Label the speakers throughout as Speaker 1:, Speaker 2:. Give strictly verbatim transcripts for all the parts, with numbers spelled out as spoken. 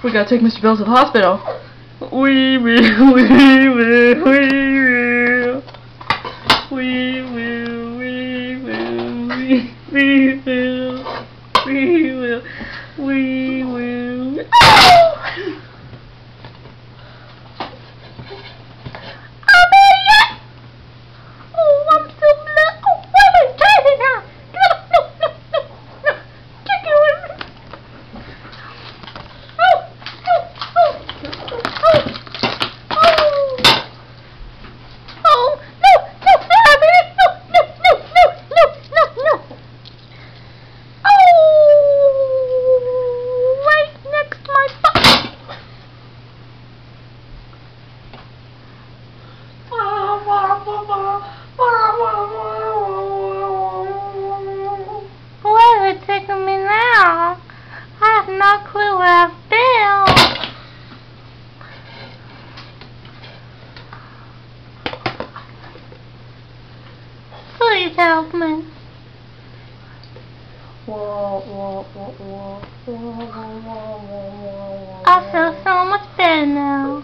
Speaker 1: We gotta take Mister Bill to the hospital. We will, we will, we will. We will, we will, we, we will. We will, we will. Oh!
Speaker 2: Where are they taking me now? I have no clue where I've been. Please help me. I feel so much better now.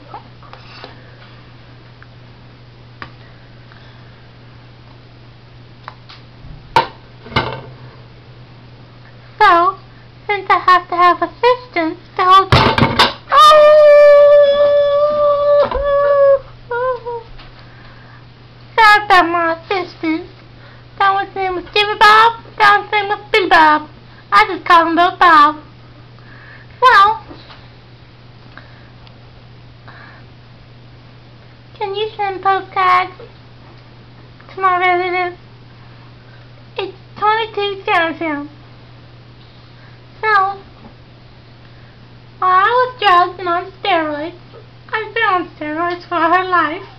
Speaker 2: So, since I have to have assistance to hold Oh! Sorry about my assistance. That one's name was Jimmy Bob, that one's name was Billy Bob. I just call them both Bob. So, can you send postcards to my relatives? It's twenty-two Towntown. So, while I was drugged and on steroids, I've been on steroids for her life.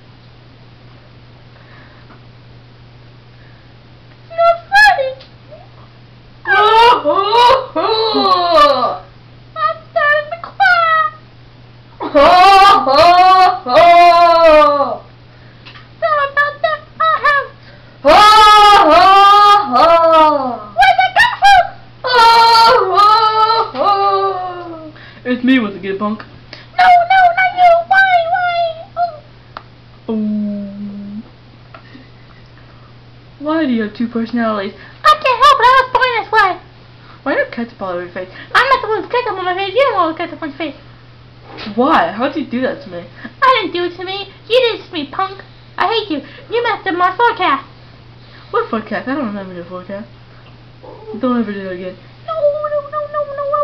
Speaker 2: It's not funny.
Speaker 1: Oh, oh, oh.
Speaker 2: I'm starting to cry.
Speaker 1: Oh, oh, oh.
Speaker 2: Sorry about that. I have.
Speaker 1: Oh, oh, oh.
Speaker 2: Where'd that come from?
Speaker 1: Oh, oh, oh. It's me with the good punk.
Speaker 2: No, no, not you. Why, why? Oh.
Speaker 1: Oh. Why do you have two personalities?
Speaker 2: I can't help it. I was born this way.
Speaker 1: Why do you have ketchup all over your face?
Speaker 2: I'm not the one with ketchup on my face. You're the one with ketchup on your face.
Speaker 1: Why? How'd you do that to me?
Speaker 2: I didn't do it to me. You did it to me, punk. I hate you. You messed up my forecast.
Speaker 1: What forecast? I don't remember your forecast. Don't ever do that again.
Speaker 2: No, no, no, no, no, no.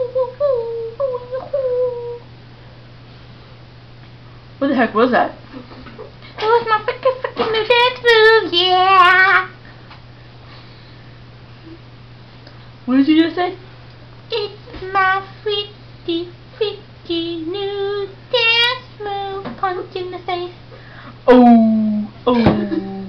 Speaker 1: What the heck was that?
Speaker 2: It was my frickin' frickin' new dance move, yeah.
Speaker 1: What did you just say?
Speaker 2: It's my freaky, freaky new dance move. Punch in the face.
Speaker 1: Oh, oh.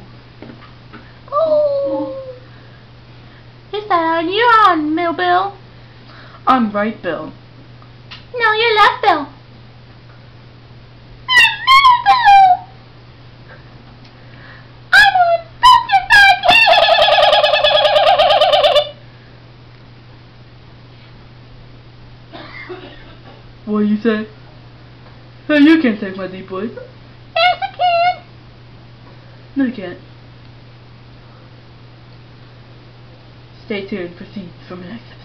Speaker 2: Oh. Is that on you on, Middle Bill?
Speaker 1: I'm right, Bill.
Speaker 2: No, you're left, Bill.
Speaker 1: What do you say? Hey, you can't take my deep voice.
Speaker 2: Yes, I can.
Speaker 1: No, you can't. Stay tuned for scenes from the next episode.